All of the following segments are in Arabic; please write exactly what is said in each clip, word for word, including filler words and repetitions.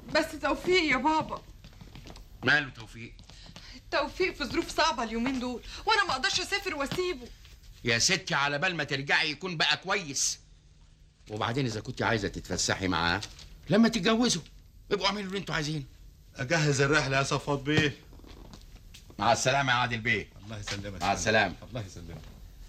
بس توفيق يا بابا. ماله توفيق؟ توفيق في ظروف صعبه اليومين دول، وانا ما اقدرش اسافر واسيبه. يا ستي على بال ما ترجعي يكون بقى كويس. وبعدين اذا كنت عايزه تتفسحي معاه لما تتجوزوا ابقوا اعملوا اللي انتوا عايزينه. اجهز الرحله يا صفوت بيه. مع السلامه يا عادل بيه. الله يسلمك. مع السلامه. الله يسلمك.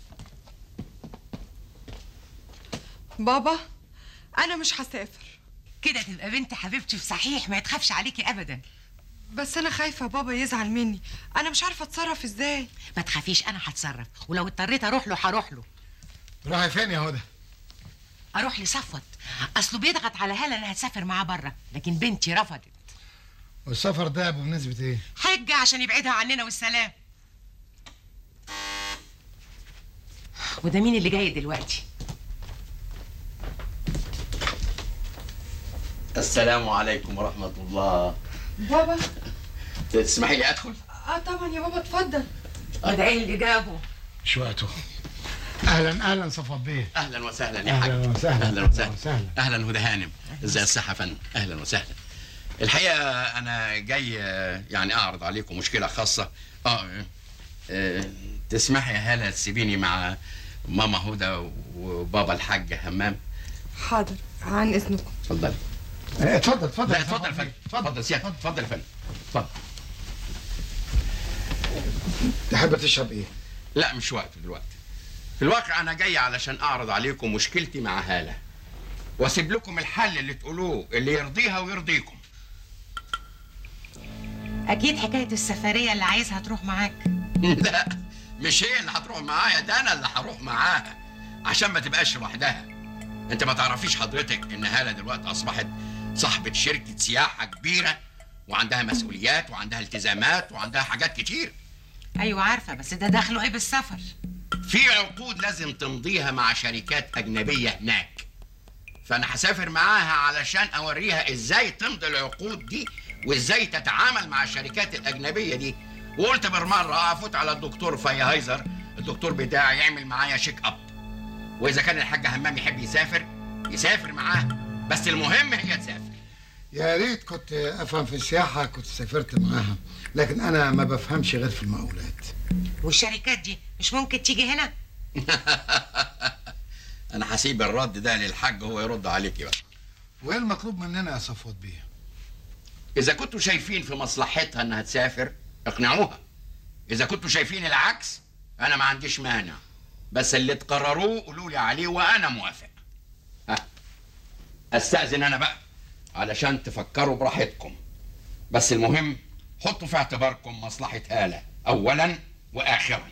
بابا انا مش هسافر. كده تبقى بنت حبيبتي صحيح، ما تخافش عليكي ابدا. بس انا خايفه بابا يزعل مني، انا مش عارفه اتصرف ازاي. ما تخافيش، انا هتصرف، ولو اضطريت اروح له هروح له. روحي فين يا هدى؟ اروح لصفوت، اصله بيضغط على هاله انها تسافر معاه بره، لكن بنتي رفضت. والسفر ده بمناسبه ايه؟ حجه عشان يبعدها عننا والسلام. وده مين اللي جاي دلوقتي؟ السلام عليكم ورحمه الله. بابا تسمحي لي ادخل؟ اه طبعا يا بابا اتفضل. وده ايه اللي جابه؟ مش وقته. اهلا اهلا صفوت بيه. اهلا وسهلا يا حاج. اهلا وسهلا. اهلا وسهلا. اهلا هدى هانم. ازاي الصحه يا فندم؟ اهلا وسهلا. الحقيقه انا جاي يعني اعرض عليكم مشكله خاصه. اه, آه تسمحي يا هاله تسيبيني مع ماما هدى وبابا الحاج همام؟ حاضر عن اذنكم. اتفضلي. اتفضل اتفضل. لا اتفضل يا فندم. اتفضل سيادة. اتفضل يا فندم. اتفضل. تحب تشرب ايه؟ لا مش وقته دلوقتي. في الواقع انا جاي علشان اعرض عليكم مشكلتي مع هاله واسيب لكم الحل اللي تقولوه اللي يرضيها ويرضيكم. اكيد حكايه السفريه اللي عايزها تروح معاك. لا مش هي اللي هتروح معايا، ده انا اللي هروح معاها عشان ما تبقاش لوحدها. انت ما تعرفيش حضرتك ان هاله دلوقتي اصبحت صاحبه شركه سياحه كبيره وعندها مسؤوليات وعندها التزامات وعندها حاجات كتير. ايوه عارفه، بس ده دخله ايه بالسفر؟ في عقود لازم تمضيها مع شركات أجنبية هناك، فأنا هسافر معاها علشان أوريها إزاي تمضي العقود دي وإزاي تتعامل مع الشركات الأجنبية دي. وقلت بالمرة أفوت على الدكتور فيهايزر، الدكتور بتاعي يعمل معايا شيك أب، وإذا كان الحاج همام يحب يسافر يسافر معاه، بس المهم هي تسافر. يا ريت كنت افهم في السياحه كنت سافرت معاها، لكن انا ما بفهمش غير في المقاولات. والشركات دي مش ممكن تيجي هنا؟ انا هسيب الرد ده للحاج هو يرد عليكي بقى. وايه المطلوب مننا يا صفوت بيه؟ اذا كنتوا شايفين في مصلحتها انها تسافر اقنعوها، اذا كنتوا شايفين العكس انا ما عنديش مانع، بس اللي تقرروه قولوا لي عليه وانا موافق. ها استاذن انا بقى علشان تفكروا براحتكم، بس المهم حطوا في اعتباركم مصلحة هالة اولا واخرا.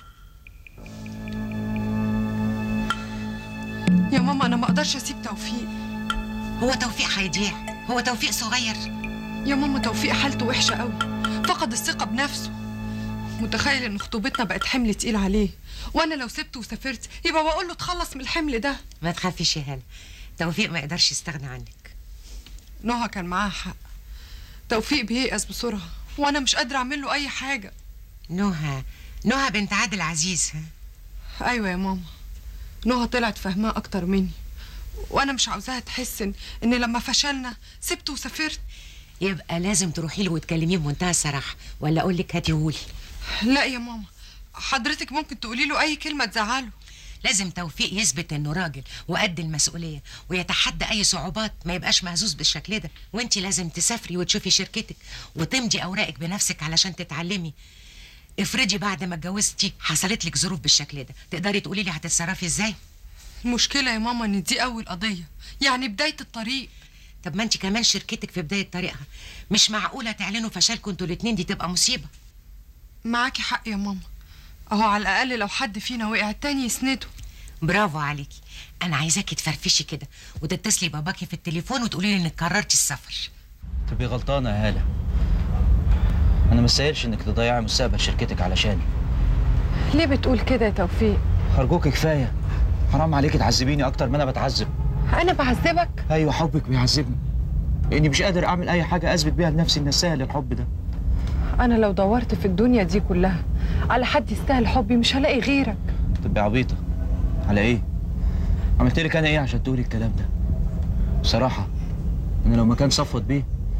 يا ماما انا ما اقدرش اسيب توفيق. هو توفيق هيضيع؟ هو توفيق صغير يا ماما. توفيق حالته وحشه قوي، فقد الثقه بنفسه، متخيل ان خطوبتنا بقت حمل تقيل عليه، وانا لو سبته وسافرت يبقى بقول له اتخلص من الحمل ده. ما تخافيش يا هاله، توفيق ما يقدرش يستغنى عنك. نهى كان معاها حق، توفيق بييأس بسرعه وانا مش قادره اعمل له اي حاجه. نهى نهى بنت عادل عزيز. ها ايوه يا ماما، نهى طلعت فاهماه اكتر مني، وانا مش عاوزاها تحس ان ان لما فشلنا سبته وسافرت. يبقى لازم تروحي له وتكلميه بمنتهى الصراحه، ولا اقول لك هاتيهولي؟ لا يا ماما، حضرتك ممكن تقولي له اي كلمه تزعله. لازم توفيق يثبت انه راجل وقد المسؤوليه ويتحدى اي صعوبات، ما يبقاش مهزوز بالشكل ده. وانتي لازم تسافري وتشوفي شركتك وتمضي اوراقك بنفسك علشان تتعلمي. افرضي بعد ما اتجوزتي حصلت لك ظروف بالشكل ده، تقدري تقولي لي هتتصرفي ازاي؟ المشكله يا ماما ان دي اول قضيه، يعني بدايه الطريق. طب ما انت كمان شركتك في بدايه طريقها، مش معقوله تعلنوا فشلكم انتوا الاتنين، دي تبقى مصيبه. معاكي حق يا ماما، اهو على الاقل لو حد فينا وقع التاني يسنده. برافو عليكي. انا عايزاكي تفرفشي كده وتتصلي باباكي في التليفون وتقولي له انك قررتي السفر. تبقي غلطانه يا هاله، انا ما استاهلش انك تضيعي مستقبل شركتك علشاني. ليه بتقول كده يا توفيق؟ ارجوكي كفايه، حرام عليكي تعذبيني اكتر ما انا بتعذب. انا بعذبك؟ ايوه حبك بيعذبني، لاني مش قادر اعمل اي حاجه اثبت بيها لنفسي ان استاهل الحب ده. انا لو دورت في الدنيا دي كلها على حد يستاهل حبي مش هلاقي غيرك. تبقي عبيطه. على ايه؟ عملت لك انا ايه عشان تقولي الكلام ده؟ بصراحه انا لو مكان صفوت بيه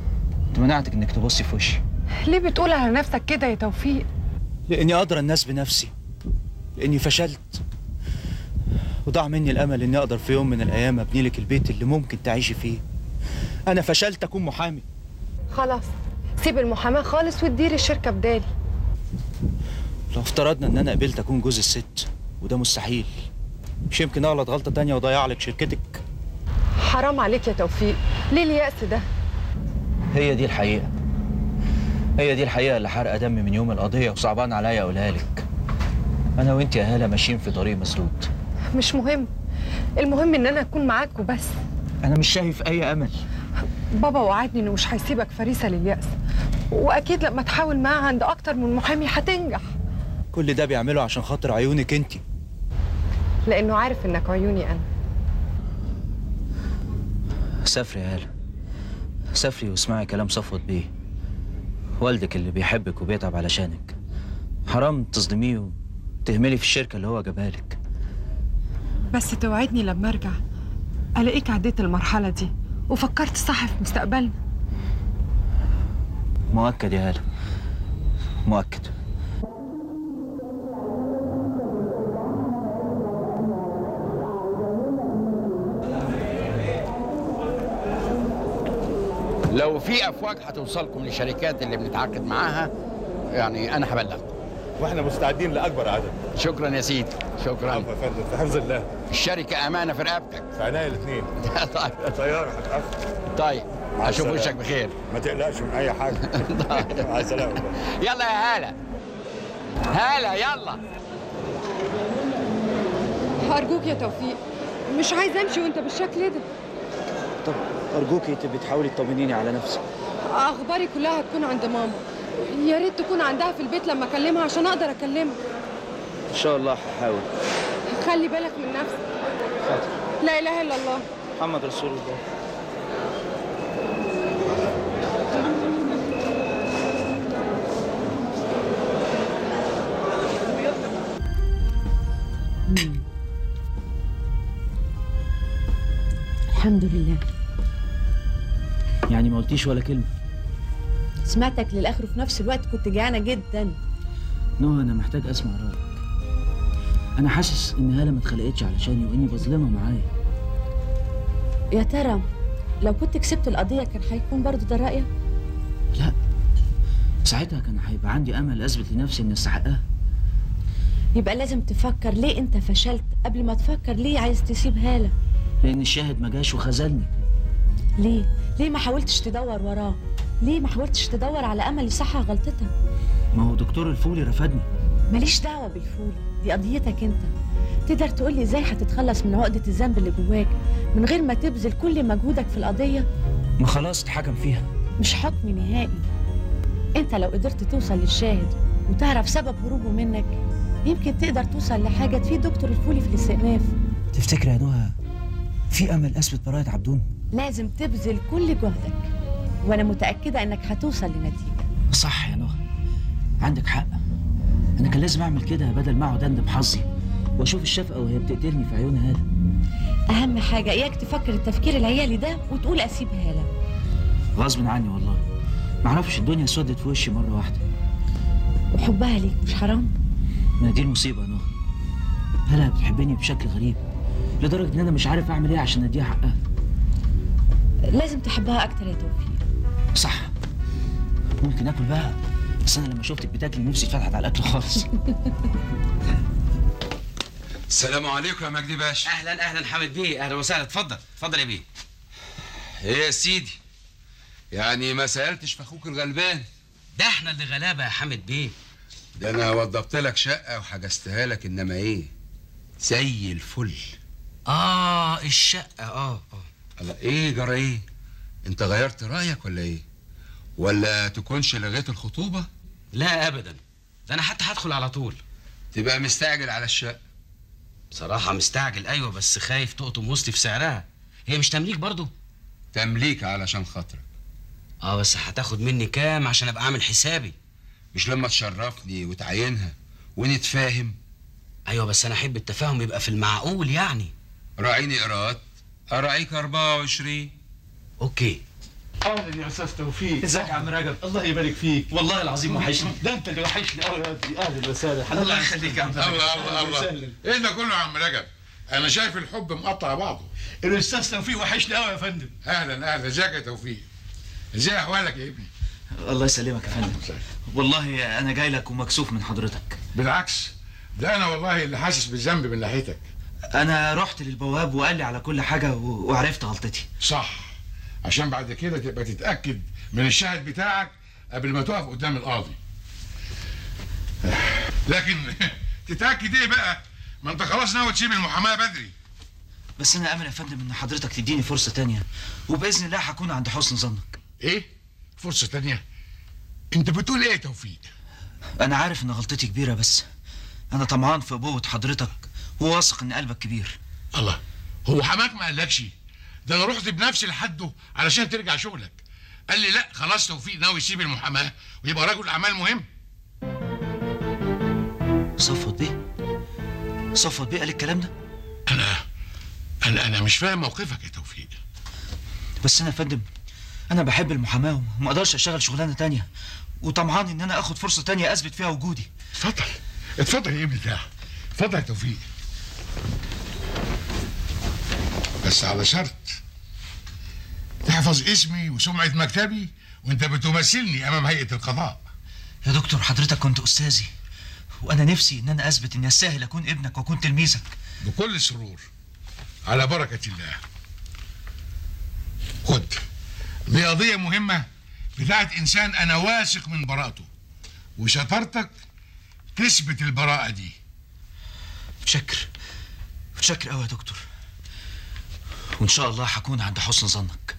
كنت منعتك انك تبصي في وشي. ليه بتقول على نفسك كده يا توفيق؟ لاني ادرى الناس بنفسي، لاني فشلت وضاع مني الامل اني اقدر في يوم من الايام ابني لك البيت اللي ممكن تعيشي فيه. انا فشلت اكون محامي. خلاص سيب المحاماه خالص وتدير الشركه بدالي. لو افترضنا ان انا قبلت اكون جوز الست، وده مستحيل، مش يمكن اغلط غلطه تانية واضيع لك شركتك. حرام عليك يا توفيق، ليه اليأس ده؟ هي دي الحقيقه، هي دي الحقيقه اللي حرقه دمي من يوم القضيه وصعبان عليا اقولها لك. انا وانت يا هاله ماشيين في طريق مسدود. مش مهم، المهم ان انا اكون معاك وبس. انا مش شايف اي امل. بابا وعدني انه مش هيسيبك فريسه لليأس، واكيد لما تحاول معاه عند اكتر من محامي هتنجح. كل ده بيعمله عشان خاطر عيونك انت. لانه عارف انك عيوني انا. سافري يا هاله، سافري واسمعي كلام صفوت بيه، والدك اللي بيحبك وبيتعب علشانك. حرام تظلميه وتهملي في الشركه اللي هو جابها لك. بس توعدني لما ارجع الاقيك عديت المرحله دي وفكرت صح في مستقبلنا. مؤكد يا هاله، مؤكد. لو في افواج هتوصلكم للشركات اللي بنتعاقد معاها يعني انا هبلغكم. واحنا مستعدين لاكبر عدد. شكرا يا سيدي، شكرا. عفوا يا فندم، في حفظ الله. الشركه امانه في رقبتك. في عينيا الاثنين. طيب طياره هتاخر. طيب مع اشوف السلامة. وشك بخير. ما تقلقش من اي حاجه. مع السلامه. يلا يا هاله، هاله يلا. ارجوك يا توفيق، مش عايز امشي وانت بالشكل ده. طب ارجوكي تبقي تحاولي تطمنيني على نفسك. اخباري كلها هتكون عند ماما، يا ريت تكون عندها في البيت لما اكلمها عشان اقدر اكلمها. ان شاء الله هحاول. خلي بالك من نفسك. لا اله الا الله محمد رسول الله. الحمد لله. يعني ما قلتيش ولا كلمه؟ سمعتك للاخر وفي نفس الوقت كنت جعانه جدا. نوى انا محتاج اسمع رايك. انا حاسس ان هاله ما اتخلقتش علشاني واني بظلمها معايا. يا ترى لو كنت كسبت القضيه كان هيكون برضه ده رايك؟ لا، ساعتها كان هيبقى عندي امل اثبت لنفسي اني استحقها. يبقى لازم تفكر ليه انت فشلت قبل ما تفكر ليه عايز تسيب هاله. لان الشاهد ما جاش وخذلني. ليه؟ ليه ما حاولتش تدور وراه؟ ليه ما حاولتش تدور على امل يصحح غلطتك؟ ما هو دكتور الفولي رفضني. ماليش دعوه بالفولي، دي قضيتك انت. تقدر تقول لي ازاي هتتخلص من عقده الذنب اللي جواك من غير ما تبذل كل مجهودك في القضيه؟ ما خلاص اتحكم فيها. مش حكم نهائي. انت لو قدرت توصل للشاهد وتعرف سبب هروبه منك يمكن تقدر توصل لحاجه تفيد دكتور الفولي في الاستئناف. تفتكري يا نهى في امل اثبت براءة عبدون؟ لازم تبذل كل جهدك وانا متاكده انك هتوصل لنتيجه. صح يا نهى، عندك حق. انا كان لازم اعمل كده بدل ما اقعد اندب حظي واشوف الشفقه وهي بتقتلني في عيون هاله. اهم حاجه اياك تفكر التفكير العيالي ده وتقول اسيب هاله. غصب عني والله، معرفش الدنيا سودت في وشي مره واحده. وحبها ليك مش حرام؟ ما دي المصيبه يا نهى، هاله بتحبني بشكل غريب لدرجه ان انا مش عارف اعمل ايه عشان اديها حقها. لازم تحبها اكتر يا توفيق. صح، ممكن اكل بقى، بس انا لما شفتك بتاكلي نفسي اتفتحت على الاكل خالص. السلام عليكم يا مجدي باشا. اهلا اهلا حامد بيه، اهلا وسهلا. اتفضل اتفضل يا بيه. ايه يا سيدي، يعني ما سالتش في اخوك الغلبان؟ ده احنا اللي غلابه يا حامد بيه. ده انا وضبت لك شقه وحجزتها لك، انما ايه زي الفل. اه الشقه اه اه الله، ايه جرى ايه؟ انت غيرت رايك ولا ايه؟ ولا تكونش لغيت الخطوبه؟ لا ابدا، ده انا حتى هدخل على طول. تبقى مستعجل على الشقه. بصراحه مستعجل ايوه، بس خايف تقطم وسطي في سعرها. هي مش تمليك برضو؟ تمليك علشان خاطرك. اه بس هتاخد مني كام عشان ابقى عامل حسابي؟ مش لما تشرفني وتعينها ونتفاهم؟ ايوه بس انا احب التفاهم يبقى في المعقول يعني. راعيني قراءات اراعيك أربعة وعشرين. اوكي اهلا يا استاذ توفيق. ازيك يا عم رجب؟ الله يبارك فيك، والله العظيم وحشني. ده انت اللي وحشني قوي يا ابني. اهلا وسهلا. الله يخليك يا عم رجب. الله الله الله، ايه ده كله يا عم رجب؟ انا شايف الحب مقطع بعضه. الاستاذ توفيق وحشني قوي يا فندم. اهلا اهلا، ازيك يا توفيق؟ ازاي احوالك يا ابني؟ الله يسلمك يا فندم. والله انا جاي لك ومكسوف من حضرتك. بالعكس، ده انا والله اللي حاسس بالذنب من ناحيتك. انا رحت للبواب وقال لي على كل حاجه و... وعرفت غلطتي. صح، عشان بعد كده تبقى تتاكد من الشاهد بتاعك قبل ما تقف قدام القاضي. لكن تتاكد ايه بقى؟ ما انت خلاص ناوي تسيب المحاماه بدري. بس انا امل يا فندم ان حضرتك تديني فرصه تانية، وباذن الله هكون عند حسن ظنك. ايه فرصه تانية؟ انت بتقول ايه يا توفيق؟ انا عارف ان غلطتي كبيره، بس انا طمعان في ابوه حضرتك وواثق ان قلبك كبير. الله، هو حماك ما قالكش؟ ده انا رحت بنفسي لحده علشان ترجع شغلك. قال لي لا خلاص توفيق ناوي يسيب المحاماه ويبقى رجل اعمال مهم. صفوت بيه؟ صفوت بيه قال الكلام ده؟ انا انا انا مش فاهم موقفك يا توفيق. بس انا يا فندم انا بحب المحاماه وما اقدرش اشتغل شغلانه تانية، وطمعان ان انا اخد فرصه تانية اثبت فيها وجودي. اتفضل اتفضل يا ابني ده، اتفضل يا توفيق، بس على شرط تحفظ اسمي وسمعه مكتبي وانت بتمثلني امام هيئه القضاء. يا دكتور حضرتك كنت استاذي، وانا نفسي ان انا اثبت اني استاهل اكون ابنك واكون تلميذك. بكل سرور، على بركه الله. خد، دي قضيه مهمه بتاعت انسان انا واثق من براءته، وشطارتك تثبت البراءه دي. متشكر متشكر قوي يا دكتور، وان شاء الله هكون عند حسن ظنك.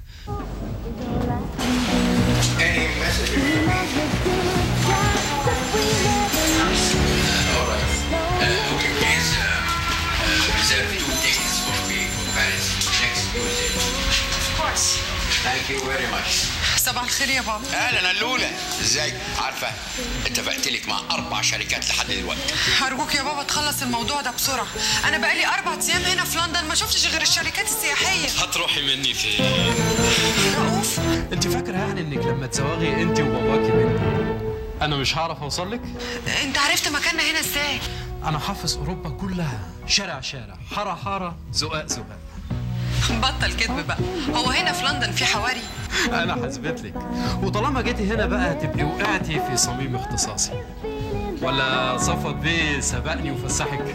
Thank you very much. صباح الخير يا بابا. اهلا اللولة، ازيك؟ عارفه اتفقت لك مع اربع شركات لحد دلوقتي. ارجوك يا بابا تخلص الموضوع ده بسرعه، انا بقالي اربع ايام هنا في لندن ما شفتش غير الشركات السياحيه. هتروحي مني فين؟ رؤوف، انت فاكره يعني انك لما تزوغي انت وباباكي مني انا مش هعرف اوصل لك؟ انت عرفت مكاننا هنا ازاي؟ انا حافظ اوروبا كلها، شارع شارع، حاره حاره، زقاق زقاق. بطل كذب بقى، هو هنا في لندن في حواري؟ انا حسبت لك، وطالما جيتي هنا بقى تبقي وقعتي في صميم اختصاصي. ولا صفوت بيه سبقني وفسحك؟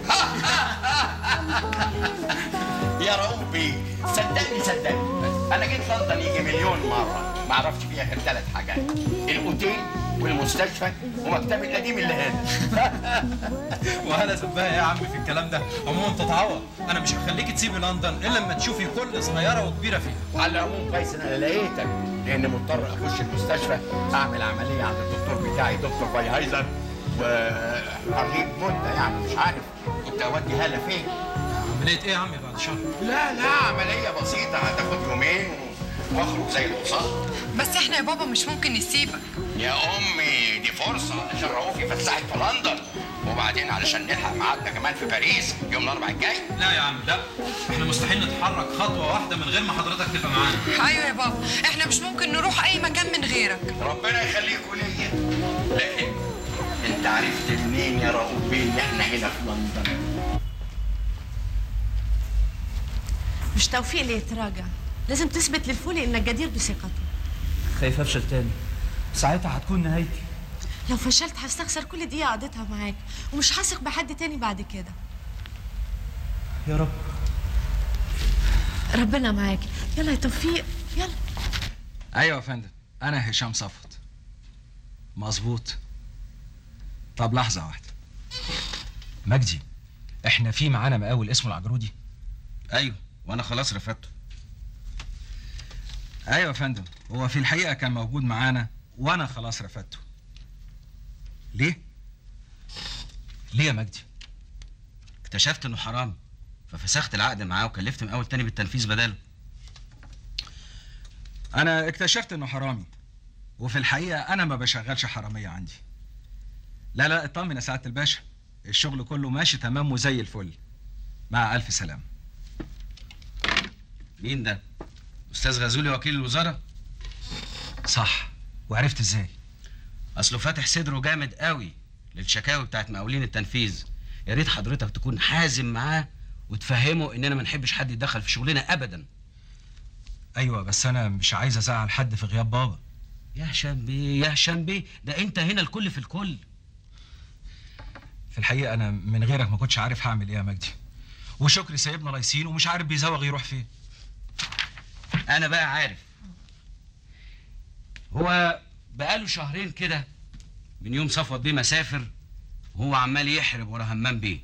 يا رؤوف بيه، صدقني صدقني انا جيت لندن يجي مليون مره، ما عرفتش فيها غير ثلاث حاجات: الاوتيل والمستشفى ومكتبي القديم اللي هنا. وانا سباها يا عم في الكلام ده، عموما تتعوض. انا مش هخليكي تسيبي لندن الا لما تشوفي كل صغيره وكبيره فيها. على العموم كويس ان انا لقيتك، لان مضطر اخش المستشفى اعمل عمليه عند الدكتور بتاعي دكتور فايهايزر، وهغيب مده يعني مش عارف كنت اودي هاله فين. عمليه ايه يا عمي بعد شهر؟ لا لا عمليه بسيطه هتاخد يومين واخرج زي الحصان. بس احنا يا بابا مش ممكن نسيبك. يا امي دي فرصه علشان رؤوف يفسحك في لندن، وبعدين علشان نلحق ميعادنا كمان في باريس يوم الاربعاء الجاي. لا يا عم لا، احنا مستحيل نتحرك خطوه واحده من غير ما حضرتك تبقى معانا. ايوه يا بابا، احنا مش ممكن نروح اي مكان من غيرك. ربنا يخليكوا ليا. لكن انت عرفت منين يا رؤوف بيه ان احنا هنا في لندن؟ مش توفيق اللي يتراجع، لازم تثبت للفولي انك جدير بثقته. خايف افشل تاني، ساعتها هتكون نهايتي. لو فشلت هستخسر كل دقيقة قضيتها معاك، ومش هثق بحد تاني بعد كده. يا رب. ربنا معاك. يلا يا توفيق يلا. ايوه يا فندم، انا هشام صفوت. مظبوط. طب لحظه واحده. مجدي، احنا في معانا مقاول اسمه العجرودي. ايوه وانا خلاص رفضته. ايوه يا فندم، هو في الحقيقه كان موجود معانا وانا خلاص رفضته. ليه؟ ليه يا مجدي؟ اكتشفت انه حرام ففسخت العقد معاه وكلفت مقاول تاني بالتنفيذ بداله. انا اكتشفت انه حرامي، وفي الحقيقه انا ما بشغلش حراميه عندي. لا لا اطمن يا سعاده الباشا، الشغل كله ماشي تمام وزي الفل. مع الف سلامه. مين ده؟ استاذ غزولي وكيل الوزاره؟ صح. وعرفت ازاي؟ اصله فاتح صدره جامد قوي للشكاوي بتاعت مقاولين التنفيذ. يا ريت حضرتك تكون حازم معاه وتفهمه اننا ما نحبش حد يتدخل في شغلنا ابدا. ايوه بس انا مش عايز ازعل حد في غياب بابا. يا هشام بيه يا هشام بيه، ده انت هنا الكل في الكل. في الحقيقه انا من غيرك ما كنتش عارف هعمل ايه يا مجدي. وشكري سايبنا لايسين ومش عارف بيزوغ يروح فين. انا بقى عارف. هو بقاله شهرين كده من يوم صفوت بيه مسافر وهو عمال يحرب ورا همام بيه.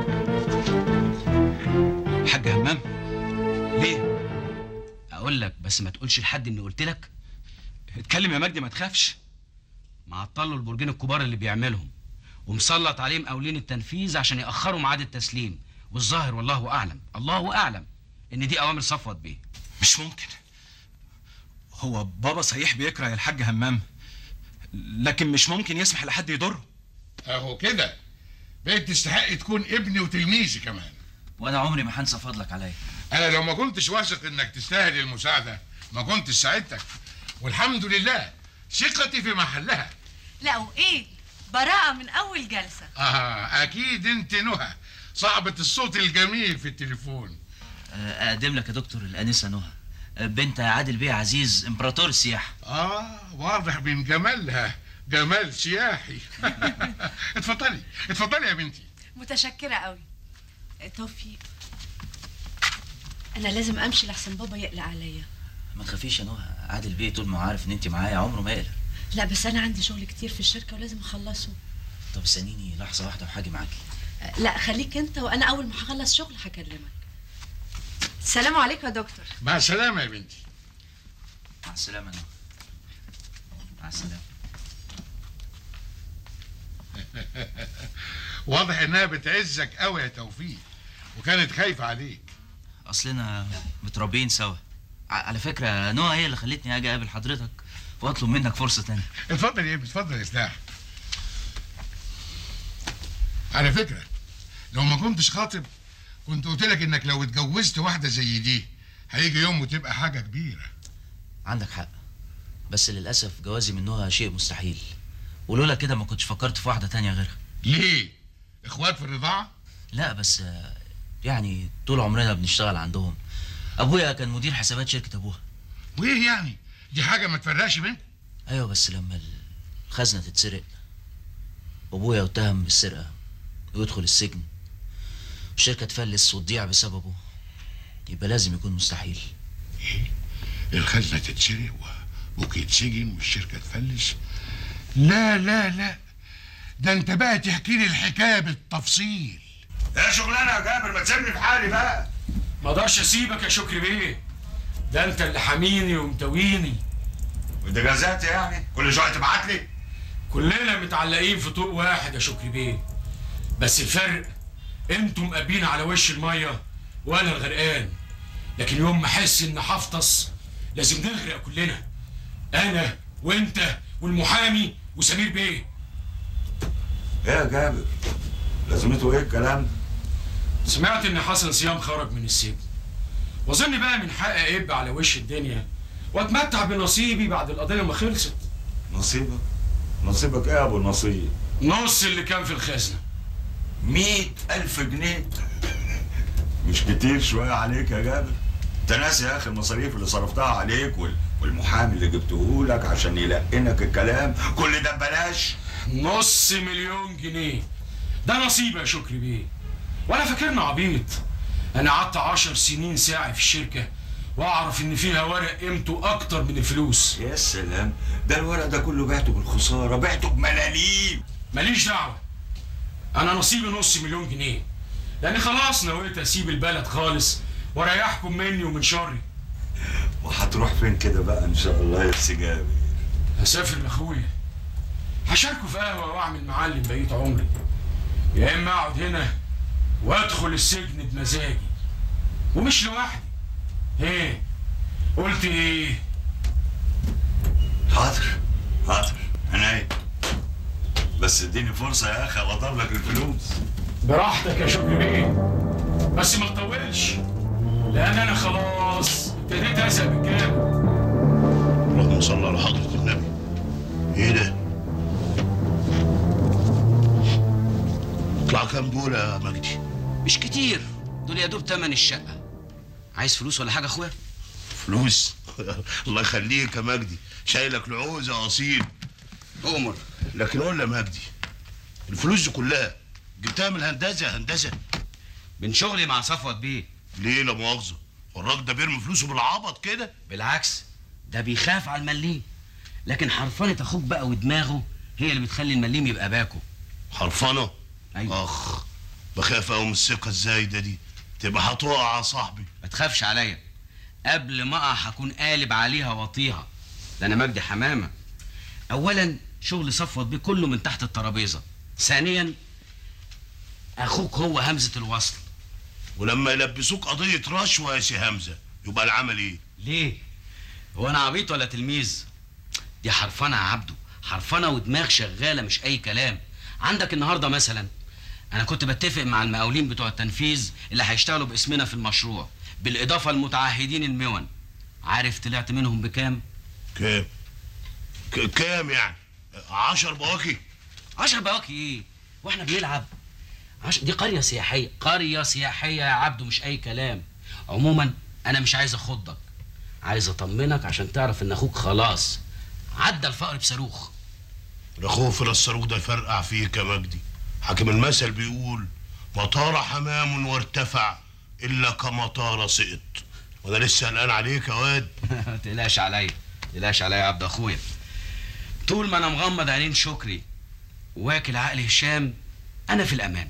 حاج همام؟ ليه؟ اقول لك بس ما تقولش لحد اني قلت لك. اتكلم يا مجدي ما تخافش. معطل له البرجين الكبار اللي بيعملهم ومسلط عليه مقاولين التنفيذ عشان ياخروا ميعاد التسليم، والظاهر والله اعلم الله اعلم ان دي اوامر صفوت بيه. مش ممكن. هو بابا صحيح بيكره الحاج همام، لكن مش ممكن يسمح لحد يضره. اهو كده بقيت تستحق تكون ابني وتلميذي كمان. وانا عمري ما هنسى فضلك عليا. انا لو ما كنتش واثق انك تستاهل المساعده ما كنتش ساعدتك، والحمد لله ثقتي في محلها. لا وايه؟ براءة من اول جلسة. اه اكيد انت نهى صاحبة الصوت الجميل في التليفون. اقدم لك يا دكتور الانسه نهى بنت عادل بيه عزيز امبراطور السياحه. اه واضح من جمالها جمال سياحي. اتفضلي اتفضلي يا بنتي. متشكرة قوي. توفيق انا لازم امشي لحسن بابا يقلق عليا. ما تخافيش يا نهى، عادل بيه طول ما هو عارف ان انت معايا عمره ما يقلق. لا بس انا عندي شغل كتير في الشركه ولازم اخلصه. طب استنيني لحظه واحده وهاجي معاكي. لا خليك انت، وانا اول ما هخلص شغل هكلمك. السلام عليكم يا دكتور. مع السلامه يا بنتي. مع السلامه يا نهى. مع السلامه. واضح انها بتعزك قوي يا توفيق وكانت خايفه عليك. اصلنا متربيين سوا. على فكره نهى هي اللي خلتني اجي اقابل حضرتك واطلب منك فرصه تانية. اتفضل يا ابني اتفضل يا سلاح. على فكره لو ما كنتش خاطب كنت قلت لك انك لو اتجوزت واحده زي دي هيجي يوم وتبقى حاجه كبيره. عندك حق، بس للاسف جوازي من نهى شيء مستحيل، ولولا كده ما كنتش فكرت في واحده تانية غيرها. ليه؟ اخوات في الرضاعه؟ لا بس يعني طول عمرنا بنشتغل عندهم. ابويا كان مدير حسابات شركه ابوها. وايه يعني؟ دي حاجه ما تفرقش بينكم. ايوه بس لما الخزنه تتسرق وابويا يتهم بالسرقه ويدخل السجن والشركه تفلس وتضيع بسببه يبقى لازم يكون مستحيل. ايه؟ الخزنه تتسرق وابوك يتسجن والشركه تفلس؟ لا لا لا، ده انت بقى تحكي لي الحكايه بالتفصيل. يا شغلانه يا جابر ما تسيبني في حالي بقى. ما اقدرش اسيبك يا شكري بيه، ده انت اللي حاميني ومتويني. ودي جزاتي يعني؟ كل شويه تبعت لي؟ كلنا متعلقين في طوق واحد يا شكري بيه، بس الفرق انتم مقابين على وش الميه وانا الغرقان، لكن يوم ما احس ان هفطس لازم نغرق كلنا، انا وانت والمحامي وسمير بيه. ايه يا جابر؟ لازمته ايه الكلام ده؟ سمعت ان حسن صيام خرج من السجن، واظن بقى من حقي اب على وش الدنيا واتمتع بنصيبي بعد القضيه ما خلصت. نصيبك؟ نصيبك ايه يا ابو النصيب؟ نص اللي كان في الخزنه. مية ألف جنيه؟ مش كتير شويه عليك يا جابر؟ انت ناسي يا اخي المصاريف اللي صرفتها عليك وال... والمحامي اللي جبته لك عشان يلقنك الكلام، كل ده ببلاش؟ نص مليون جنيه ده نصيب يا شكري بيه، وانا فاكرني عبيط. انا قعدت عشر سنين ساعي في الشركه واعرف ان فيها ورق قيمته اكتر من الفلوس. يا سلام، ده الورق ده كله بعته بالخساره، بعته بملاليم. ماليش دعوه، انا نصيبي نص مليون جنيه، لان خلاص نويت اسيب البلد خالص واريحكم مني ومن شري. وهتروح فين كده بقى ان شاء الله يا سي جابر؟ هسافر لاخويا، هشاركه في قهوه واعمل معلم بقيت عمري، يا اما اقعد هنا وادخل السجن بمزاجي ومش لوحدي. ايه قلت ايه؟ حاضر حاضر عينيا، بس اديني فرصه يا اخي اوضب لك الفلوس. براحتك يا شكري بيه، بس ما تطولش لان انا خلاص ابتديت ازهق بالكلام. اللهم صل على حضرتك. يا دوب تمن الشقه. عايز فلوس ولا حاجه اخويا؟ فلوس؟ الله يخليك يا مجدي، شايلك العوز يا اصيل. أؤمر. لكن قول يا مجدي، الفلوس دي كلها جبتها من الهندسه يا هندسه؟ من شغلي مع صفوت بيه. ليه لا مؤاخذه؟ الراجل ده بيرمي فلوسه بالعبط كده؟ بالعكس، ده بيخاف على المليم. لكن حرفنه اخوك بقى ودماغه هي اللي بتخلي المليم يبقى باكو. حرفنه؟ ايوه. اخ، بخاف قوي من الثقه الزايده دي، تبقى هتقع يا صاحبي. ما تخافش عليا، قبل ما اقع هكون قالب عليها واطيها. ده انا مجدي حمامه. اولا شغل صفوت بيه كله من تحت الترابيزه. ثانيا اخوك هو همزه الوصل. ولما يلبسوك قضيه رشوه يا سي همزه يبقى العمل ايه؟ ليه؟ هو انا عبيط ولا تلميذ؟ دي حرفنه يا عبده، حرفنه ودماغ شغاله مش اي كلام. عندك النهارده مثلا انا كنت بتفق مع المقاولين بتوع التنفيذ اللي هيشتغلوا باسمنا في المشروع، بالاضافه للمتعهدين المون. عارف طلعت منهم بكام؟ كام؟ كام يعني؟ عشر بواكي؟ عشر بواكي ايه؟ واحنا بنلعب؟ عش... دي قريه سياحيه، قريه سياحيه يا عبده مش اي كلام. عموما انا مش عايز اخضك، عايز اطمنك عشان تعرف ان اخوك خلاص عدى الفقر بصاروخ. لا خوف ولا الصاروخ ده يفرقع فيك يا مجدي. حاكم المثل بيقول ما طار حمام وارتفع الا كما طار سقط. وانا لسه قلقان عليك يا واد. ما تقلقش عليا، ما تقلقش عليا يا عبد اخويا. طول ما انا مغمض عينين شكري واكل عقل هشام انا في الامان.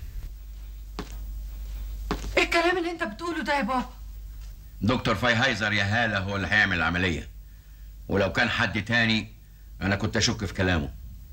ايه الكلام اللي انت بتقوله ده يا بابا؟ دكتور فايهايزر يا هاله هو اللي هيعمل العمليه، ولو كان حد تاني انا كنت اشك في كلامه.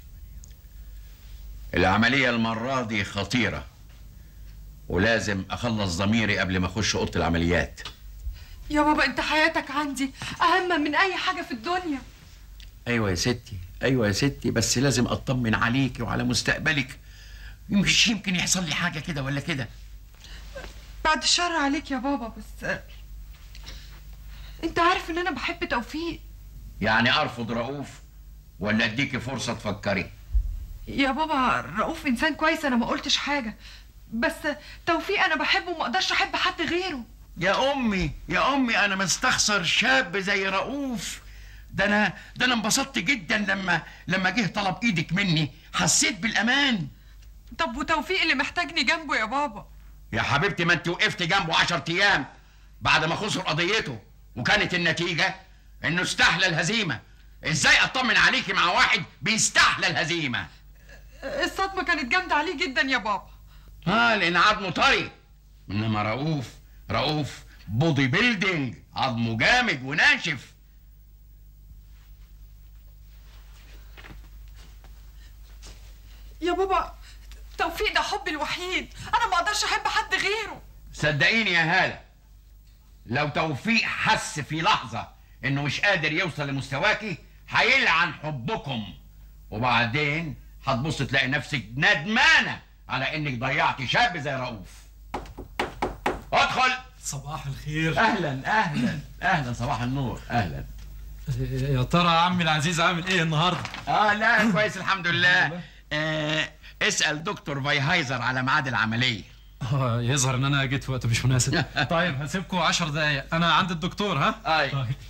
العمليه المره دي خطيره ولازم اخلص ضميري قبل ما اخش اوضه العمليات. يا بابا انت حياتك عندي اهم من اي حاجه في الدنيا. ايوه يا ستي، ايوه يا ستي، بس لازم اطمن عليكي وعلى مستقبلك. مش يمكن يحصل لي حاجه كده ولا كده. بعد الشر عليك يا بابا، بس انت عارف ان انا بحب توفيق. يعني ارفض رؤوف ولا اديكي فرصه تفكري؟ يا بابا رؤوف انسان كويس، انا ما قلتش حاجه، بس توفيق انا بحبه وما اقدرش احب حد غيره. يا امي يا امي انا مستخسر شاب زي رؤوف. ده انا ده انا انبسطت جدا لما لما جه طلب ايدك مني، حسيت بالامان. طب وتوفيق اللي محتاجني جنبه يا بابا؟ يا حبيبتي ما انت وقفت جنبه عشر ايام بعد ما خسر قضيته، وكانت النتيجه انه استحلى الهزيمه. ازاي اطمن عليكي مع واحد بيستحلى الهزيمه؟ الصدمه كانت جامده عليه جدا يا بابا. اه لان عظمه طري، انما رؤوف رؤوف بودي بيلدينج، عظمه جامد وناشف. يا بابا توفيق ده حبي الوحيد، انا ما اقدرش احب حد غيره. صدقيني يا هاله، لو توفيق حس في لحظه انه مش قادر يوصل لمستواكي هيلعن حبكم، وبعدين هتبص تلاقي نفسك ندمانه على انك ضيعتي شاب زي رؤوف. ادخل. صباح الخير. اهلا اهلا اهلا، صباح النور، اهلا. يا ترى يا عمي العزيز عامل ايه النهارده؟ اه لا كويس الحمد لله. آه اسال دكتور فايهايزر على ميعاد العمليه. اه يظهر ان انا جيت في وقت مش مناسب. طيب هسيبكم عشر دقايق، انا عند الدكتور. ها؟ اي. طيب.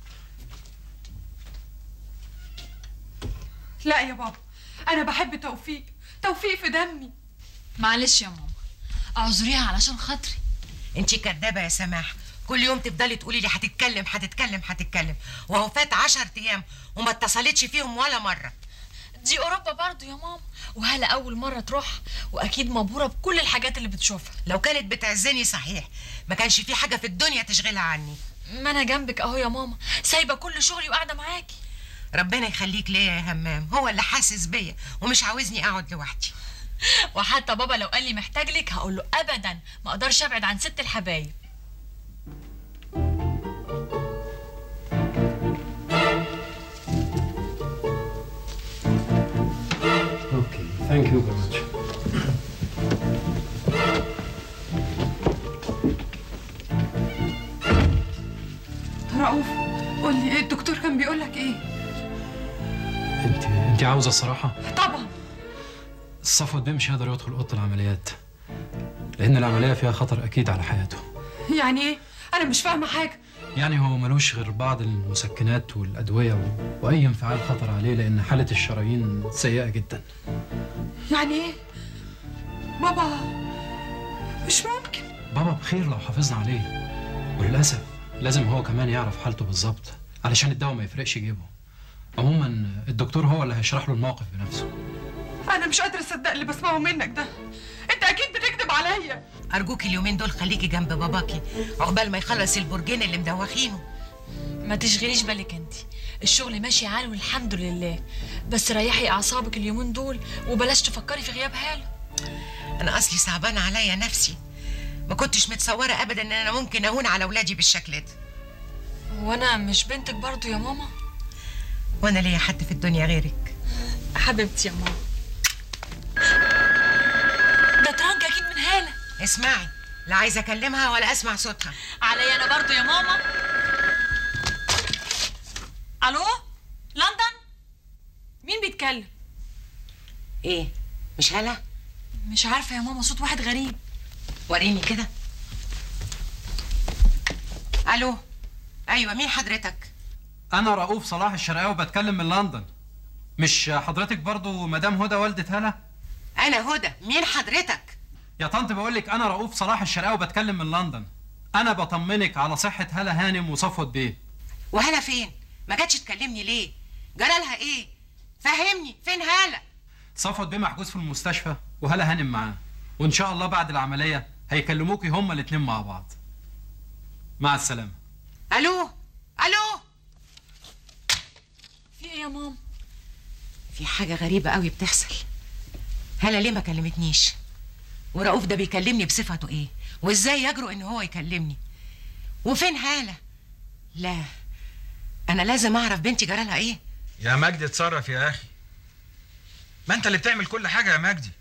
لا يا بابا انا بحب توفيق، توفيق في دمي. معلش يا ماما اعذريها علشان خاطري. انتي كدابه يا سماح، كل يوم تفضلي تقولي لي هتتكلم هتتكلم هتتكلم، وهو فات عشر ايام وما اتصلتش فيهم ولا مره. دي اوروبا برضو يا ماما، وهلا اول مره تروح واكيد مبهوره بكل الحاجات اللي بتشوفها. لو كانت بتعزني صحيح ما كانش في حاجه في الدنيا تشغلها عني. ما انا جنبك اهو يا ماما، سايبه كل شغلي وقاعده معاكي. ربنا يخليك ليا يا همام، هو اللي حاسس بيا ومش عاوزني اقعد لوحدي. وحتى بابا لو قال لي محتاج لك هقول له ابدا ما اقدرش ابعد عن ست الحبايب. اوكي ثانك يو فيري ماتش. رؤوف قول لي ايه الدكتور كان بيقول لك ايه؟ انت انت عاوزه الصراحه؟ طبعا. صفوت بيه مش هيقدر يدخل اوضه العمليات. لان العمليه فيها خطر اكيد على حياته. يعني ايه؟ انا مش فاهمه حاجه. يعني هو ملوش غير بعض المسكنات والادويه و... واي انفعال خطر عليه، لان حاله الشرايين سيئه جدا. يعني ايه؟ بابا مش ممكن. بابا بخير لو حافظنا عليه، وللاسف لازم هو كمان يعرف حالته بالظبط علشان الدواء ما يفرقش جيبه. عموما الدكتور هو اللي هيشرح له الموقف بنفسه. انا مش قادره اصدق اللي بسمعه منك ده. انت اكيد بتكذب عليا. ارجوكي اليومين دول خليكي جنب باباكي عقبال ما يخلص البرجين اللي مدوخينه. ما تشغليش بالك انت، الشغل ماشي عال والحمد لله، بس ريحي اعصابك اليومين دول وبلاش تفكري في غياب هاله. انا اصلي صعبانه عليا نفسي، ما كنتش متصوره ابدا ان انا ممكن اهون على اولادي بالشكل ده. وانا مش بنتك برضو يا ماما؟ وانا ليا حد في الدنيا غيرك؟ حبيبتي يا ماما. ده ترنج اكيد من هاله. اسمعي، لا عايزه اكلمها ولا اسمع صوتها. عليا انا برضو يا ماما. الو لندن، مين بيتكلم؟ ايه مش هلا؟ مش عارفه يا ماما، صوت واحد غريب. وريني كده. الو ايوه، مين حضرتك؟ انا رؤوف صلاح الشرقاوي بتكلم من لندن. مش حضرتك برضو مدام هدى والدة هلا؟ انا هدى. مين حضرتك؟ يا طنط بقول لك انا رؤوف صلاح الشرقاوي بتكلم من لندن. انا بطمنك على صحة هلا هانم وصفوت بيه. وهلا فين؟ ما جاتش تكلمني ليه؟ جرالها ايه؟ فهمني، فين هلا؟ صفوت بيه محجوز في المستشفى وهلا هانم معاه، وان شاء الله بعد العملية هيكلموكي هما الاتنين مع بعض. مع السلامة. الو الو، في ايه يا ماما؟ في حاجة غريبة قوي بتحصل. هلا ليه ما كلمتنيش؟ ورؤوف ده بيكلمني بصفته ايه؟ وازاي يجرؤ ان هو يكلمني؟ وفين هالة؟ لا انا لازم اعرف بنتي جرالها ايه. يا مجدي اتصرف يا اخي، ما انت اللي بتعمل كل حاجة يا مجدي.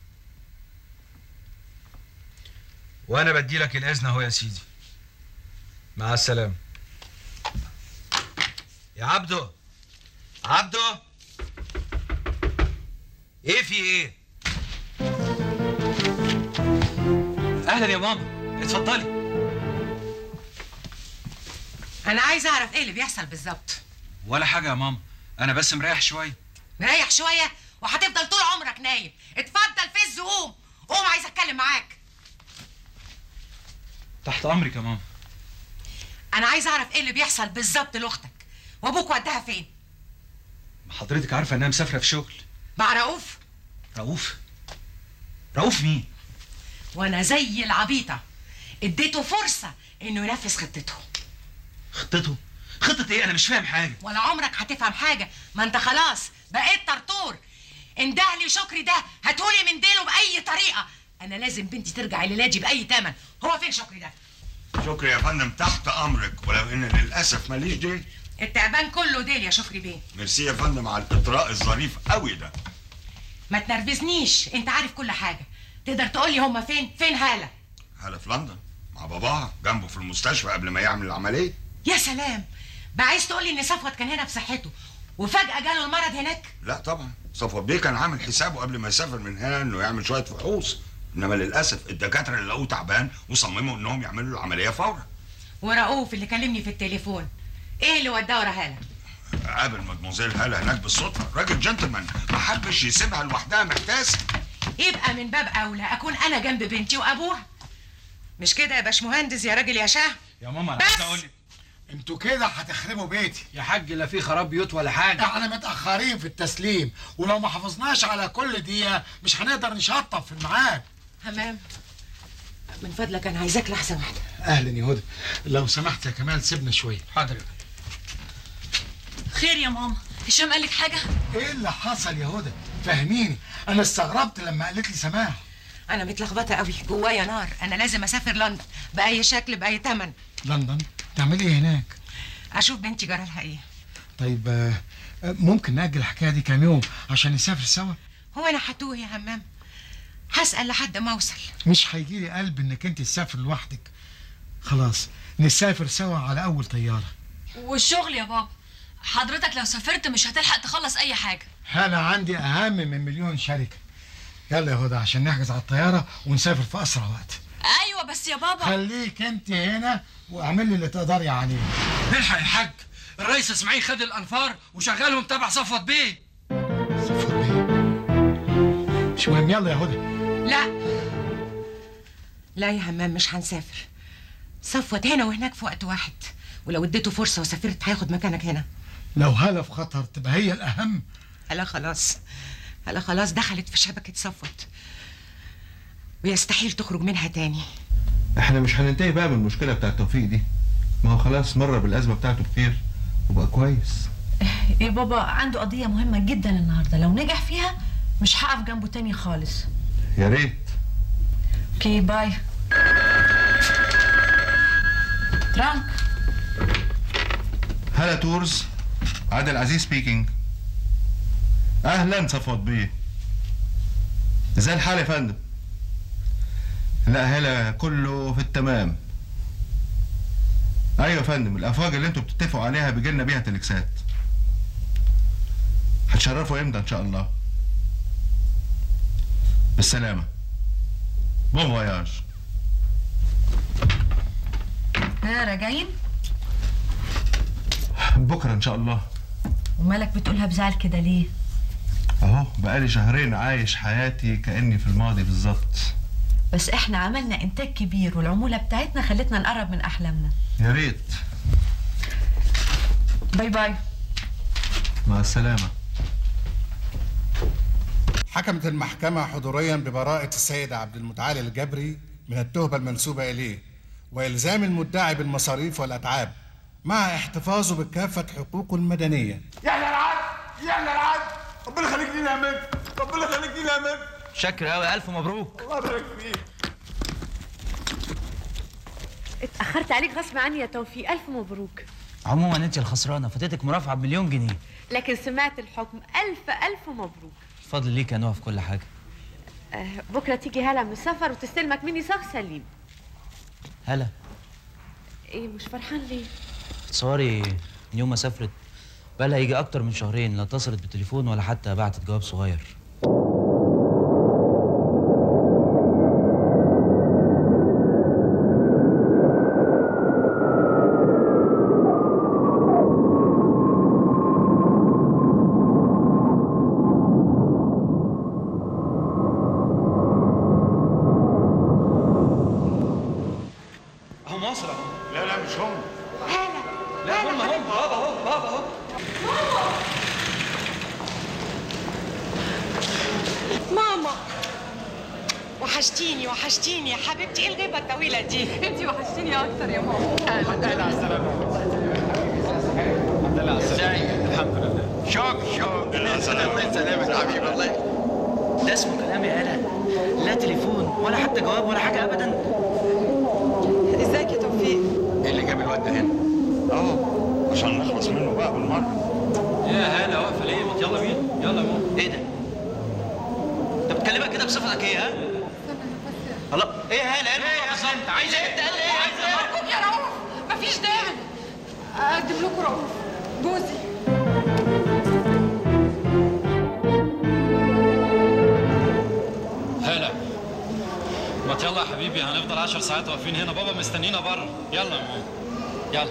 وانا بدي لك الاذن اهو يا سيدي. مع السلامة. يا عبدو عبدو، ايه في ايه؟ اهلا يا ماما، اتفضلي. انا عايز اعرف ايه اللي بيحصل بالظبط. ولا حاجة يا ماما، انا بس مريح شوية. مريح شوية؟ وهتفضل طول عمرك نايم. اتفضل فز وقوم قوم، عايز اتكلم معاك. تحت امرك يا ماما. انا عايز اعرف ايه اللي بيحصل بالظبط لاختك، وابوك وداها فين؟ حضرتك عارفة انها مسافرة في شغل مع رؤوف. رؤوف؟ رؤوف مين؟ وانا زي العبيطة اديته فرصة انه ينفذ خطته. خطته؟ خطة ايه؟ انا مش فاهم حاجة. ولا عمرك هتفهم حاجة، ما انت خلاص بقيت طرطور. اندهلي شكري ده هتقولي من ديله بأي طريقة. انا لازم بنتي ترجع للاجي بأي تمن. هو فين شكري ده؟ شكري يا فندم تحت امرك، ولو ان للاسف ماليش ديل. التعبان كله ديل يا شكري بيه. ميرسي يا فندم على الاطراء الظريف قوي ده. ما تنرفزنيش، انت عارف كل حاجة. تقدر تقولي هما فين؟ فين هالة؟ هالة في لندن مع باباها جنبه في المستشفى قبل ما يعمل العملية. يا سلام، بقى عايز تقولي ان صفوت كان هنا بصحته وفجأة جاله المرض هناك؟ لا طبعا، صفوت بيه كان عامل حسابه قبل ما يسافر من هنا انه يعمل شوية فحوص، انما للاسف الدكاترة اللي لقوه تعبان وصمموا انهم يعملوا العملية فورا. ورؤوف اللي كلمني في التليفون ايه اللي وداه ورا هالة؟ قابل مدموزيل هالة هناك بالصدفة، راجل جنتلمان ما حبش يسيبها لوحدها محتاسة. يبقى من باب اولى اكون انا جنب بنتي وابوها. مش كده يا باشمهندس يا راجل يا شاه؟ يا ماما انا عايز اقول لك انتوا كده هتخربوا بيتي. يا حاج لا في خراب بيوت ولا حاجه، احنا متاخرين في التسليم، ولو ما حافظناش على كل دقيقه مش هنقدر نشطب في الميعاد. همام من فضلك انا عايزاك لحظه واحده. اهلا يا هدى، لو سمحت يا كمال سيبنا شويه. حاضر. خير يا ماما، هشام قال لك حاجه؟ ايه اللي حصل يا هدى؟ فهميني، انا استغربت لما قالت لي سماح. انا متلخبطه قوي، جوايا نار. انا لازم اسافر لندن باي شكل باي ثمن. لندن؟ تعملي ايه هناك؟ اشوف بنتي جرالها ايه. طيب ممكن نأجل الحكايه دي كام يوم عشان نسافر سوا؟ هو انا هتوه يا همام؟ هسأل لحد ما اوصل. مش هيجيلي قلب انك انت تسافر لوحدك. خلاص نسافر سوا على اول طياره. والشغل يا بابا، حضرتك لو سافرت مش هتلحق تخلص اي حاجه. انا عندي اهم من مليون شركه. يلا يا هدى عشان نحجز على الطياره ونسافر في اسرع وقت. ايوه بس يا بابا خليك انت هنا واعمل لي اللي تقدري عليه. الحق يا حاج، الرئيس اسماعيل خد الانفار وشغلهم تبع صفوت بيه. صفوت بيه مش مهم. يلا يا هدى. لا لا يا همام، مش هنسافر. صفوت هنا وهناك في وقت واحد، ولو اديته فرصه وسافرت هياخد مكانك هنا. لو هلا في خطر تبقى هي الاهم. هلا خلاص، هلا خلاص دخلت في شبكه صفوت ويستحيل تخرج منها تاني. احنا مش هننتهي بقى من المشكله بتاعت توفيق دي، ما هو خلاص مر بالازمه بتاعته بخير وبقى كويس. يا بابا عنده قضيه مهمه جدا النهارده، لو نجح فيها مش هقف جنبه تاني خالص. يا ريت. اوكي باي. ترانك. هلا تورز، عادل عزيز سبيكينج. اهلا صفوت بيه، ازاي الحال يا فندم؟ لا هلا كله في التمام. ايوه يا فندم، الافواج اللي انتوا بتتفقوا عليها بيجيلنا بيها تلكسات. هتشرفوا امتى ان شاء الله؟ بالسلامه. بون فواياج. ها راجعين؟ بكره ان شاء الله. ومالك بتقولها بزعل كده ليه؟ اهو بقالي شهرين عايش حياتي كأني في الماضي بالظبط. بس احنا عملنا انتاج كبير والعمولة بتاعتنا خلتنا نقرب من احلامنا. يا ريت. باي باي. مع السلامة. حكمت المحكمة حضوريا ببراءة السيد عبد المتعالي الجبري من التهمة المنسوبة إليه وإلزام المدعي بالمصاريف والأتعاب مع احتفاظه بكافة حقوقه المدنية. يلا العدل يلا العدل، ربنا يخليك لينا يا مجد، ربنا يخليك لينا يا مجد. شكر قوي، الف مبروك. الله يبارك فيك. اتأخرت عليك غصب عني يا توفيق، ألف مبروك. عموما انت الخسرانه، فاتتك مرافعه بمليون جنيه. لكن سمعت الحكم، ألف ألف مبروك. فاضل ليك يا نوع في كل حاجه. آه بكرة تيجي هلا من السفر وتستلمك مني صاغ سليم. هلا ايه مش فرحان ليه؟ تصوري من يوم ما سافرت بقالها يجي اكتر من شهرين لا اتصلت بالتليفون ولا حتى بعتت جواب صغير. هم مصر اهو. لا لا مش هم. لا هم هم بابا اهو بابا اهو. ماما وحشتيني وحشتيني يا حبيبتي، ايه الغيبه الطويله دي؟ انتي وحشتيني اكتر يا ماما. الحمد لله على السلامه. الحمد لله على السلامه. الحمد لله. شوك شوك. الله يسلمك حبيبي. الله ده اسمه كلام يا هلا، لا تليفون ولا حتى جواب ولا حاجه ابدا. ازيك يا توفيق؟ ايه اللي جاب الواد ده هنا؟ اهو عشان نخلص منه بقى بالمره. يا هلا واقفه ليه؟ ما يلا بينا يلا يا ماما. ايه ده؟ انت بتكلمك كده بصفتك ايه ها؟ الله ايه يا هلا؟ ايه يا بالظبط؟ انت عايز ايه؟ بتقول ايه؟ عايز ايه؟ ارجوك يا رؤوف، مفيش داعي. اقدم لكم رؤوف جوزي. هلا ما يلا يا حبيبي، هنفضل عشر ساعات واقفين هنا، بابا مستنينا بره. يلا يا ماما يلا.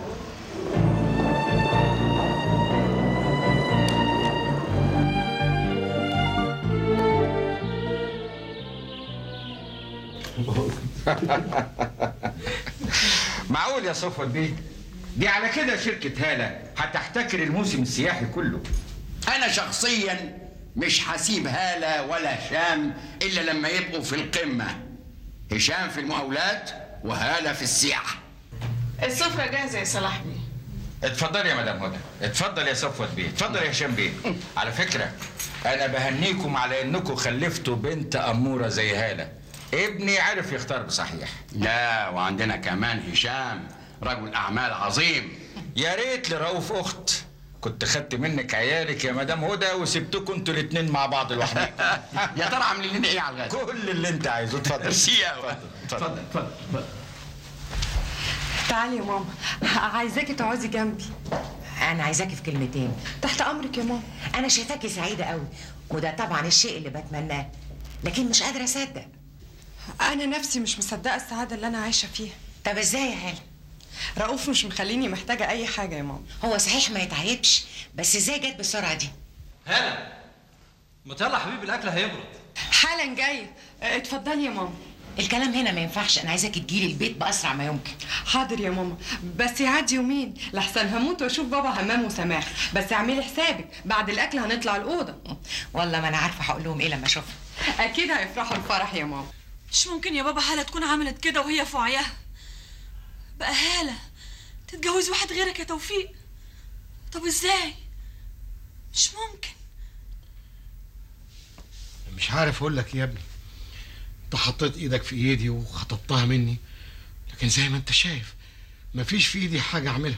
معقول يا صفوت بيه؟ دي على كده شركة هالة هتحتكر الموسم السياحي كله. انا شخصيا مش هسيب هالة ولا هشام الا لما يبقوا في القمة. هشام في المقاولات وهالة في السياحة. السفرة جاهزة يا صلاح بيه. اتفضل يا مدام هدى، اتفضل يا صفوت بيه، اتفضل يا هشام بيه. على فكرة انا بهنيكم على انكم خلفتوا بنت امورة زي هالة. ابني عرف يختار بصحيح. لا وعندنا كمان هشام رجل اعمال عظيم. يا ريت لرؤوف اخت كنت خدت منك عيالك يا مدام هدى وسبتكم انتوا الاثنين مع بعض لوحدكم. يا ترى عاملين لنا ايه على الغدا؟ كل اللي انت عايزه. اتفضل. اتفضل اتفضل اتفضل. تعالي يا ماما، عايزاكي تقعدي جنبي. انا عايزاكي في كلمتين. تحت امرك يا ماما. انا شايفاكي سعيده قوي وده طبعا الشيء اللي بتمناه، لكن مش قادره اصدق. انا نفسي مش مصدقه السعاده اللي انا عايشه فيها. طب ازاي يا هاله؟ رؤوف مش مخليني محتاجه اي حاجه يا ماما. هو صحيح ما يتعيبش، بس ازاي جت بالسرعه دي؟ هاله ما يلا حبيبي الاكل هيبرد. حالا جاي. اتفضلي يا ماما. الكلام هنا ما ينفعش، انا عايزاكي تجيلي البيت باسرع ما يمكن. حاضر يا ماما، بس يعدي يومين لحسن هموت واشوف بابا همام وسماح. بس اعملي حسابك بعد الاكل هنطلع الاوضه. والله ما انا عارفه هقول لهم ايه لما اشوفهم. اكيد هيفرحوا الفرح يا ماما. مش ممكن يا بابا هالة تكون عملت كده وهي في وعيها. بقى هالة تتجوز واحد غيرك يا توفيق؟ طب ازاي؟ مش ممكن. مش عارف اقول لك يا ابني، انت حطيت ايدك في ايدي وخطبتها مني، لكن زي ما انت شايف مفيش في ايدي حاجه اعملها.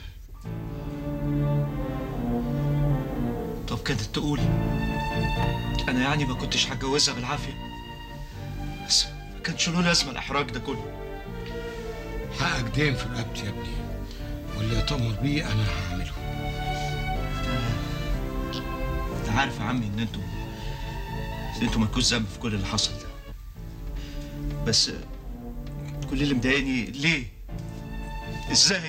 طب كانت تقول انا يعني ما كنتش هتجوزها بالعافيه، بس ما كانش له لازمه الاحراج ده كله. حقك دين في رقبتي يا ابني، واللي تأمر بيه انا هعمله. انت عارف يا عمي ان انتوا ان انتوا مالكوش ذنب في كل اللي حصل ده، بس كل اللي مضايقني ليه؟ ازاي؟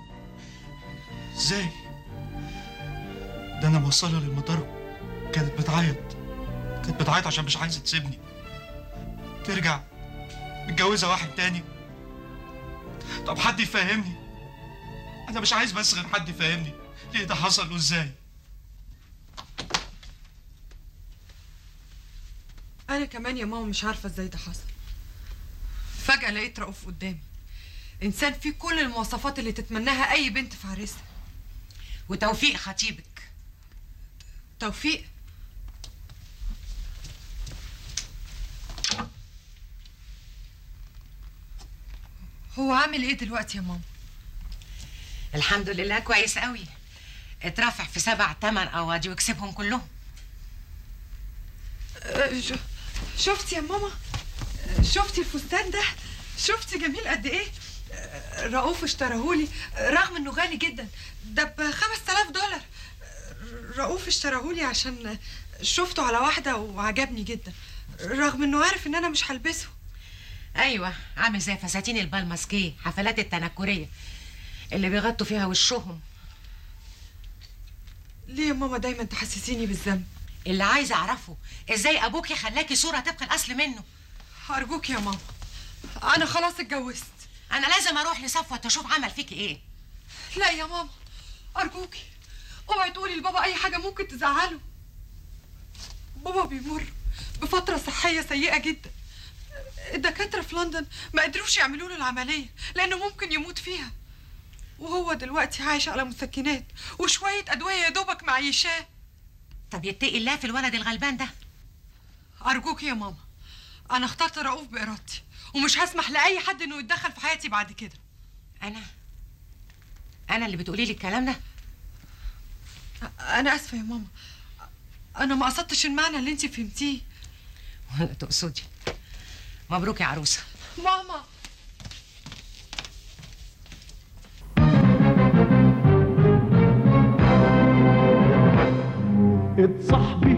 ازاي؟ ده انا موصلها للمطار كانت بتعيط، كانت بتعيط عشان مش عايزه تسيبني، ترجع متجوزه واحد تاني. طب حد يفهمني، انا مش عايز بس غير حد يفهمني ليه ده حصل وازاي. انا كمان يا ماما مش عارفه ازاي ده حصل. فجاه لقيت رؤوف قدامي، انسان فيه كل المواصفات اللي تتمناها اي بنت في عريسها. وتوفيق خطيبك. توفيق؟ هو عامل ايه دلوقتي يا ماما؟ الحمد لله كويس قوي، اترافع في سبع تمن قواضي وكسبهم كلهم. شفتي يا ماما؟ شفتي الفستان ده؟ شفتي جميل قد ايه؟ رؤوف اشتراهولي رغم انه غالي جدا، ده ب خمسة آلاف دولار. رؤوف اشتراهولي عشان شفته على واحده وعجبني جدا، رغم انه عارف ان انا مش هلبسه. ايوه، عامل زي فساتين البالماسكيه، حفلات التنكريه اللي بيغطوا فيها وشهم. ليه يا ماما دايما تحسسيني بالذنب؟ اللي عايزه اعرفه ازاي ابوكي خلاكي صوره طبق الاصل منه. ارجوك يا ماما، انا خلاص اتجوزت. انا لازم اروح لصفوت واشوف عمل فيكي ايه. لا يا ماما ارجوكي، اوعي تقولي لبابا اي حاجه ممكن تزعله. بابا بيمر بفتره صحيه سيئه جدا، الدكاتره في لندن ما قدروش يعملوا له العمليه لانه ممكن يموت فيها، وهو دلوقتي عايش على مسكنات وشويه ادويه يا دوبك معيشاه. طب يتقي الله في الولد الغلبان ده. ارجوك يا ماما، انا اخترت رؤوف بارادتي ومش هسمح لاي حد انه يتدخل في حياتي بعد كده. انا انا اللي بتقولي لي الكلام ده؟ انا اسفه يا ماما، انا ما قصدتش المعنى اللي انت فهمتيه. ولا تقصدي. مبروك يا عروسه. ماما اتصاحبي